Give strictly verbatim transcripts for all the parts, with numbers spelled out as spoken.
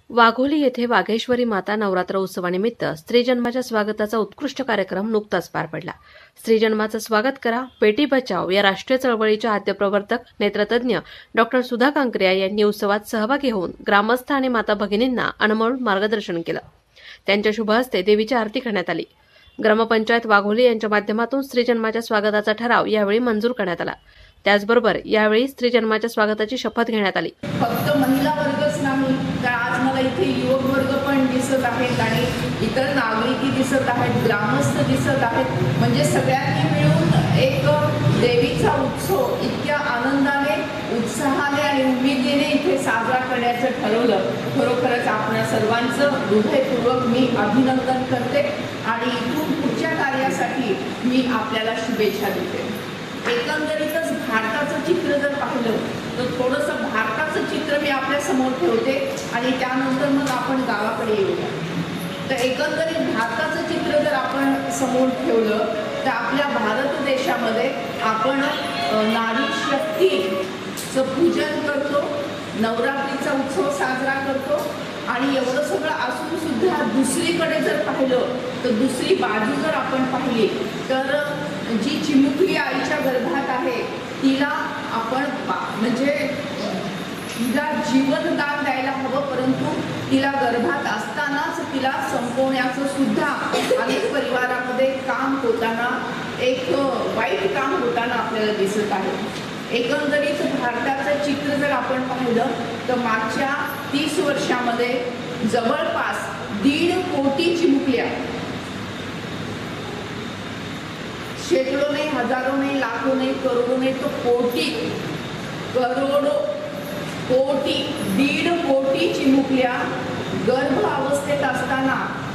वाघोली येथे वाघेश्वरी माता नवरात्र उत्सवानिमित्त स्त्रीजन्माच्या स्वागताचा उत्कृष्ट कार्यक्रम नुकताच पार पडला। स्त्रीजन्माचं स्वागत करा, बेटी बचाव या राष्ट्रीय चळवळीच्या आद्यप्रवर्तक नेत्रतज्ञ डॉक्टर सुधा कांकरिया यांनी उत्सवात सहभागी होऊन ग्रामस्थ आणि माता भगिनींना अनमोल मार्गदर्शन केलं। त्यांच्या शुभ हस्ते देवीची आरती करण्यात आली। ग्रामपंचायत वाघोली यांच्या माध्यमातून स्त्रीजन्माच्या स्वागताचा ठराव यावेळी मंजूर करण्यात आला। त्याचबरोबर यावेळी स्त्रीजन्माच्या स्वागताची शपथ घेण्यात आली। फक्त महिला वर्गच नाही तर आज मला इथे युवक वर्ग पण दिसत आहेत आणि इतर नागरिकी दिसत आहेत, ग्रामस्थ दिसत आहेत। म्हणजे सगळ्यांनी मिळून एक देवीचा उत्सव इतक्या आनंदाने, उत्साहाने आणि उमेदीने इथे साजरा करण्याचं ठरवलं। खरोखरच आपल्या सर्वांचं हृदयपूर्वक मी अभिनंदन करते आणि इथून पुढच्या कार्यासाठी मी आपल्याला शुभेच्छा देते। एकंदरीतच भारताचं चित्र जर पाहिलं तर थोडंसं भारताचं चित्र मी आपल्या समोर ठेवते आणि त्यानंतर मग आपण गावाकडे येऊया। तर एकंदरीत भारताचं चित्र जर आपण समोर ठेवलं तर आपल्या भारत देशामध्ये आपण नारी शक्तीचं पूजन करतो, नवरात्रीचा उत्सव साजरा करतो आणि एवढं सगळं असून सुद्धा दुसरीकडे जर पाहिलं तर दुसरी बाजू जर आपण पाहिली तर जी चिमुकली आईच्या गर्भात आहे तिला आपण म्हणजे तिला जीवनदान द्यायला हवं, परंतु तिला गर्भात असतानाच तिला संपवण्याचं सुद्धा अनेक परिवारामध्ये काम होताना, एक वाईट काम होताना आपल्याला दिसत आहे। एकंदरीत भारताचं चित्र जर आपण पाहिलं तर मागच्या तीस वर्षामध्ये जवळपास दीड कोटी चिमुकल्या, शेकडो नाही, हजारो नाही, लाखो नाही, करोडो नाही, तो कोटी, करोडो, कोटी, दीड कोटी चिमुकल्या गर्भ अवस्थेत असताना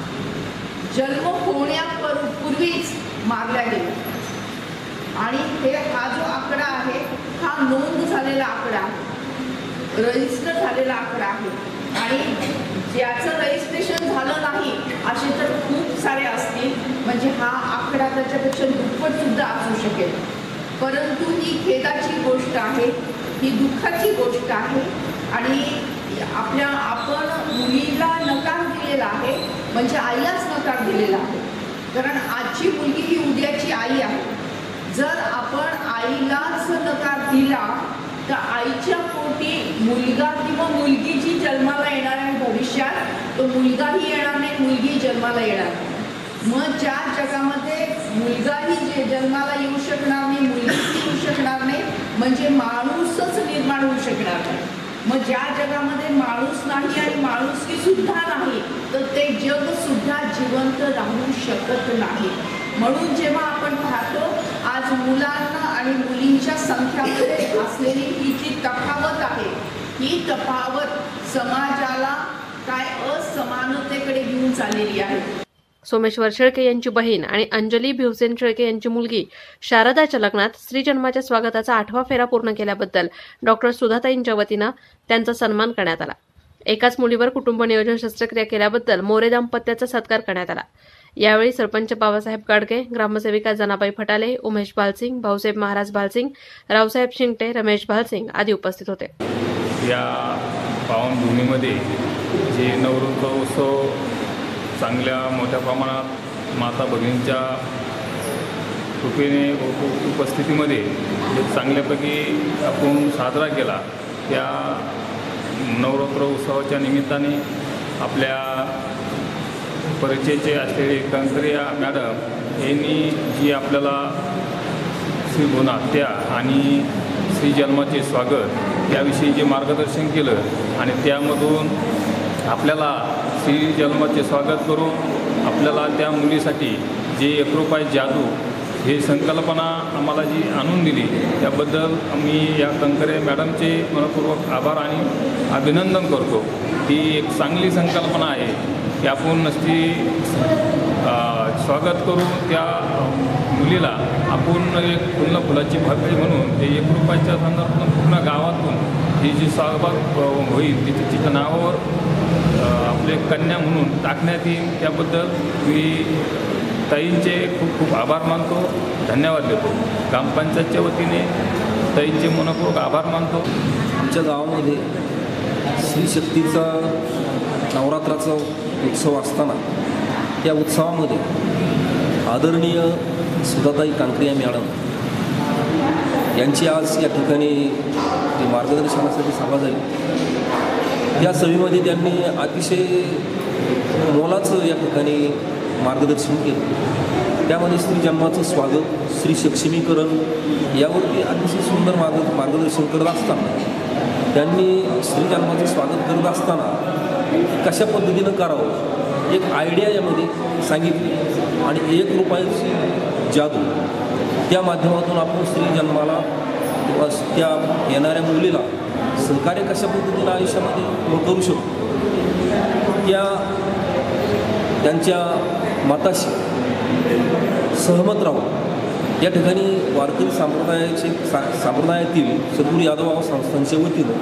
जन्म होण्यापूर्वीच मारल्या गेल्या। आणि हे हा जो आकडा आहे हा नोंद झालेला आकडा आहे, रजिस्टर झालेला आकडा आहे आणि ज्याचं रजिस्ट्रेशन झालं नाही असे तर खूप सारे असतील, म्हणजे हा आकडा त्याच्यापेक्षा दुप्पट सुद्धा असू शकेल। परंतु ही खेदाची गोष्ट आहे, ही दुःखाची गोष्ट आहे आणि आपल्या आपण मुलीला नकार दिलेला आहे, म्हणजे आईलाच नकार दिलेला आहे। कारण आजची मुलगी ही उद्याची आई आहे। जर आपण आईलाच नकार दिला तर आईच्या पोटी मुलगा किंवा मुलगी जी जन्माला येणार आहे भविष्यात, तो मुलगाही येणार नाही, मुलगी जन्माला येणार नाही। मग ज्या जगामध्ये मुलगाही जे जन्माला येऊ शकणार नाही, मुलगी येऊ शकणार नाही, म्हणजे माणूसच निर्माण होऊ शकणार नाही। मग ज्या जगामध्ये माणूस नाही आणि माणुसकी सुद्धा नाही तर ते जग सुद्धा जिवंत राहू शकत नाही। म्हणून जेव्हा आपण पाहतो आज मुलांना आणि मुलींच्या संख्यामध्ये असलेली ही जी तफावत आहे, ही तफावत समाजाला काय असमानतेकडे घेऊन चाललेली आहे। सोमेश्वर शेळके यांची बहीण आणि अंजली भिवसेन शेळके यांची मुलगी शारदाच्या लग्नात स्त्रीजन्माच्या स्वागताचा आठवा फेरा पूर्ण केल्याबद्दल डॉक्टर सुधाताईंच्या वतीनं त्यांचा सन्मान करण्यात आला। एकाच मुलीवर कुटुंब नियोजन शस्त्रक्रिया केल्याबद्दल मोरे दाम्पत्याचा सत्कार करण्यात आला। यावेळी सरपंच बाबासाहेब गाडगे, ग्रामसेविका जनाबाई फटाले, उमेश भालसिंग, भाऊसाहेब महाराज भालसिंग, रावसाहेब शिंगटे, रमेश भालसिंग आदी उपस्थित होते। या पावनभूमीमध्ये जे नवरोत्सव चांगल्या मोठ्या प्रमाणात माता भगिनींच्या कृपेने उपस्थितीमध्ये चांगल्यापैकी आपण साजरा केला। त्या नवरात्र उत्सवाच्या निमित्ताने आपल्या परिचयाचे असलेले कांकरिया मॅडम यांनी जी आपल्याला श्री गुणात्या आणि श्री जन्माचे स्वागत याविषयी जे मार्गदर्शन केलं आणि त्यामधून आपल्याला श्री जन्माचे स्वागत करून आपल्याला त्या मुलीसाठी जे एक रुपये जादू हे संकल्पना आम्हाला जी आणून दिली त्याबद्दल आम्ही या कांकरिया मॅडमचे मनपूर्वक आभार आणि अभिनंदन करतो। ही एक चांगली संकल्पना आहे की आपण नसती स्वागत करून त्या मुलीला आपण एक फुलं फुलाची भाकरी म्हणून ते एक रुपयाच्या संदर्भातून पूर्ण गावातून ही जी स्वागत होईल तिची तिच्या नावावर आपले कन्या म्हणून टाकण्यात येईल। त्याबद्दल मी ताईंचे खूप खूप आभार मानतो, धन्यवाद देतो। ग्रामपंचायतच्या वतीने ताईंचे मनपूर्वक आभार मानतो। आमच्या गावामध्ये स्त्री शक्तीचा नवरात्राचा उत्सव असताना या उत्सवामध्ये आदरणीय सुधाताई कांकरिया मॅडम यांची आज या ठिकाणी जे मार्गदर्शनासाठी सभा झाली, या सभेमध्ये त्यांनी अतिशय मोलाचं या ठिकाणी मार्गदर्शन केलं. त्यामध्ये स्त्री जन्माचं स्वागत, स्त्री सक्षमीकरण यावरती अतिशय सुंदर मार्ग मार्गदर्शन करत असताना त्यांनी स्त्री जन्माचं स्वागत करत असताना कशा पद्धतीनं करावं एक आयडिया यामध्ये सांगितली आणि एक रुपयाची जादू त्या माध्यमातून आपण स्त्री जन्माला किंवा त्या येणाऱ्या मुलीला सहकार्य कशा पद्धतीनं आयुष्यामध्ये करू शकतो त्या त्यांच्या मताशी सहमत राहून या ठिकाणी वारकरी संप्रदायाचे सा संप्रदायातील सद्गुरू यादवबाबा संस्थांच्या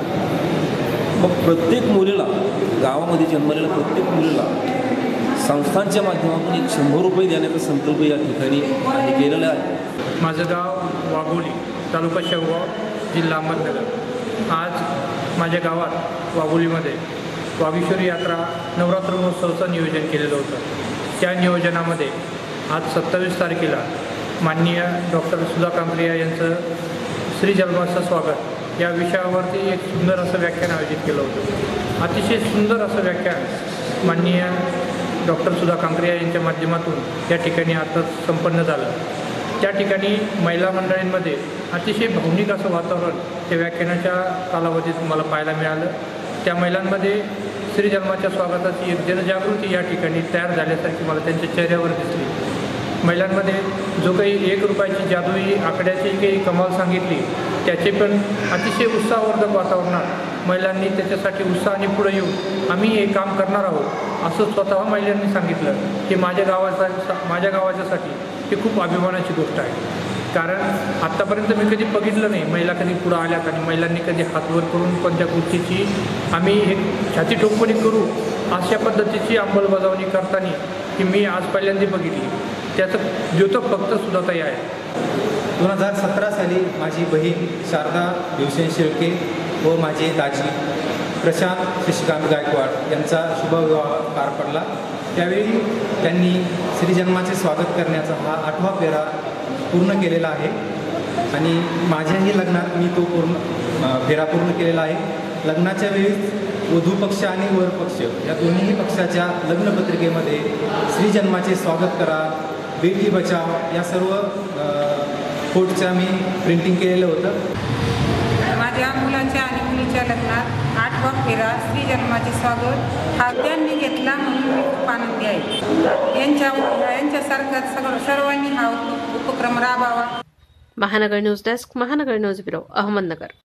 वतीनं मग प्रत्येक मुलीला गावामध्ये जन्मलेल्या प्रत्येक मुलीला संस्थांच्या माध्यमातून एक शंभर रुपये देण्याचा संकल्प या ठिकाणी आम्ही केलेला आहे. माझं गाव वाघोली, तालुका शेवगाव, जिल्हा अहमदनगर. आज माझ्या गावात वाघोलीमध्ये वागीश्वरी यात्रा नवरात्र महोत्सवाचं नियोजन केलेलं होतं. त्या नियोजनामध्ये आज सत्तावीस तारखेला माननीय डॉक्टर सुधा कांकरिया यांचं श्री जन्माचं स्वागत या विषयावरती एक सुंदर असं व्याख्यान आयोजित केलं होतं. अतिशय सुंदर असं व्याख्यान माननीय डॉक्टर सुधा कांकरिया यांच्या माध्यमातून या ठिकाणी आता संपन्न झालं. त्या ठिकाणी महिला मंडळींमध्ये अतिशय भावनिक असं वातावरण त्या व्याख्यानाच्या कालावधीत मला पाहायला मिळालं. त्या महिलांमध्ये श्री जन्माच्या स्वागताची एक जनजागृती या ठिकाणी तयार झाल्यासारखी मला त्यांच्या चेहऱ्यावर दिसली. महिलांमध्ये जो काही एक रुपयाची जादुई आकड्याची काही कमाल सांगितली त्याचे पण अतिशय उत्साहवर्धक वातावरणात महिलांनी त्याच्यासाठी उत्साहाने पुढे येऊन आम्ही हे काम करणार आहोत असं स्वतः महिलांनी सांगितलं की माझ्या गावाचा माझ्या गावाच्यासाठी ही खूप अभिमानाची गोष्ट आहे. कारण आत्तापर्यंत मी कधी बघितलं नाही महिला कधी पुढं आल्यात आणि महिलांनी कधी हातवर करून कोणत्या गोष्टीची आम्ही एक छाती ठोकपणे करू अशा पद्धतीची अंमलबजावणी करताना की मी आज पहिल्यांदा बघितली. त्याचं द्योतक फक्त सुधाताई आहे. दोन हजार सतरा साली माझी बहीण शारदा भीमसेन शेळके व माझे दाजी प्रशांत शशिकांत गायकवाड यांचा शुभविवाह पार पडला. त्यावेळी त्यांनी श्रीजन्माचे स्वागत करण्याचा हा आठवा फेरा पूर्ण केलेला आहे आणि माझ्याही लग्नात मी तो पूर्ण फेरा पूर्ण केलेला आहे. लग्नाच्या वेळीच वधू पक्ष आणि वर पक्ष या दोन्ही पक्षाच्या लग्नपत्रिकेमध्ये श्रीजन्माचे स्वागत करा, बेटी बचाव या सर्व कोटच्या मी प्रिंटिंग केलेलं होतं. माझ्या मुलाच्या आणि मुलीच्या लग्नात आठवा फेरा श्री जन्माचे स्वागत हा त्यांनी घेतला म्हणून मी खूप आनंदी आहे. यांच्या यांच्यासारखा सगळं सर्वांनी हा उपक्रम राबवावा. Mahanagar news desk, Mahanagar news bureau, Ahmednagar.